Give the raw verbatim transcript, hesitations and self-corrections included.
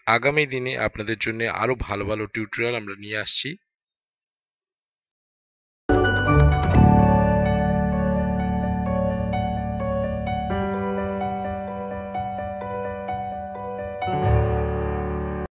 আগামী দিনে আপনাদের জন্য আরো ভালো ভালো টিউটোরিয়াল আমরা নিয়ে আসছি।